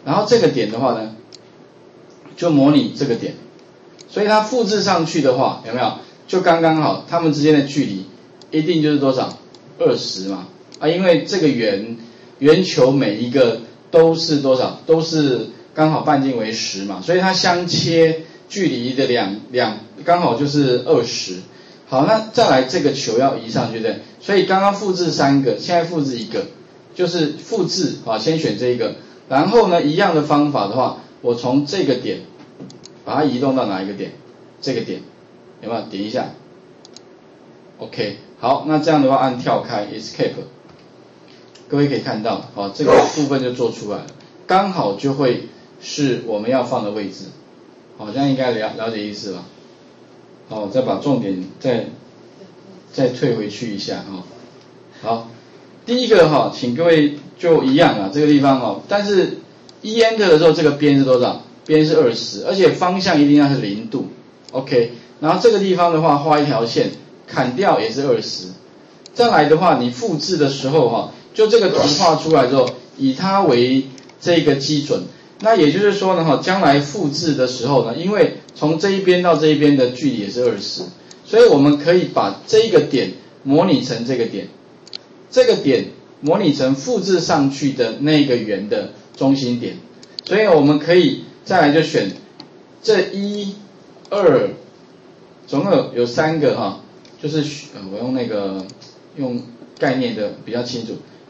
然后这个点的话呢，就模拟这个点，所以它复制上去的话，有没有？就刚刚好，它们之间的距离一定就是多少？20嘛，啊，因为这个圆球每一个都是多少？都是刚好半径为10嘛，所以它相切距离的两刚好就是20。好，那再来这个球要移上去，对不对？所以刚刚复制3个，现在复制1个，就是复制啊，先选这一个，然后呢，一样的方法的话，我从这个点把它移动到哪一个点？这个点，有没有？点一下 ，OK， 好，那这样的话按跳开 Escape， 各位可以看到，好，这个部分就做出来了，刚好就会是我们要放的位置，好，这样应该了解意思吧？好，再把重点再退回去一下哈。好，第一个哈，请各位就一样啊，这个地方哦，但是Enter 的时候，这个边是多少？边是20，而且方向一定要是0度 ，OK。然后这个地方的话，画一条线，砍掉也是20。再来的话，你复制的时候哈，就这个图画出来之后，以它为这个基准。那也就是说呢，哈，将来复制的时候呢，因为从这一边到这一边的距离也是20，所以我们可以把这一个点模拟成这个点，这个点模拟成复制上去的那个圆的中心点，所以我们可以再来就选这1、2，总共有3个哈，就是我用概念的比较清楚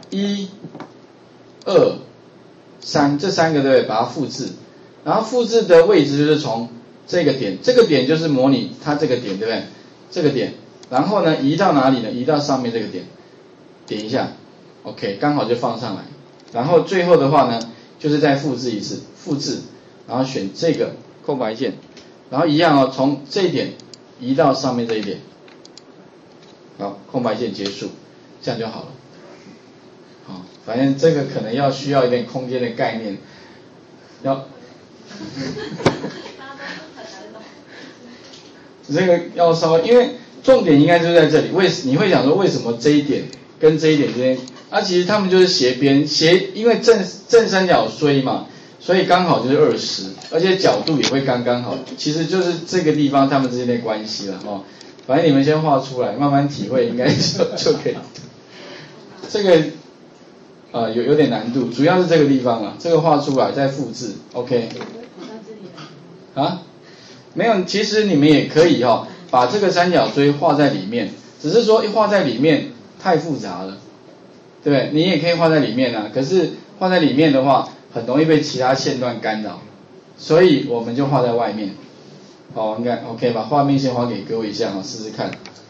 ，1、2、3这3个对不对？把它复制，然后复制的位置就是从这个点，这个点就是模拟它这个点对不对？这个点，然后呢移到哪里呢？移到上面这个点，点一下 ，OK， 刚好就放上来。然后最后的话呢，就是再复制一次，复制，然后选这个空白键，然后一样哦，从这一点移到上面这一点，好，空白键结束，这样就好了。好，反正这个可能需要一点空间的概念，这个要稍微，因为重点应该就在这里。你会想说为什么这一点跟这一点之间？其实他们就是斜边，因为正三角锥嘛，所以刚好就是20，而且角度也会刚刚好。其实就是这个地方他们之间的关系了哦。反正你们先画出来，慢慢体会，应该就可以。这个有点难度，主要是这个地方啊，这个画出来再复制 ，OK。啊，没有，其实你们也可以把这个三角锥画在里面，只是说一画在里面太复杂了，对不对？你也可以画在里面啊，可是画在里面的话，很容易被其他线段干扰，所以我们就画在外面。好，应该 OK 吧？画面先画给各位一下试试看。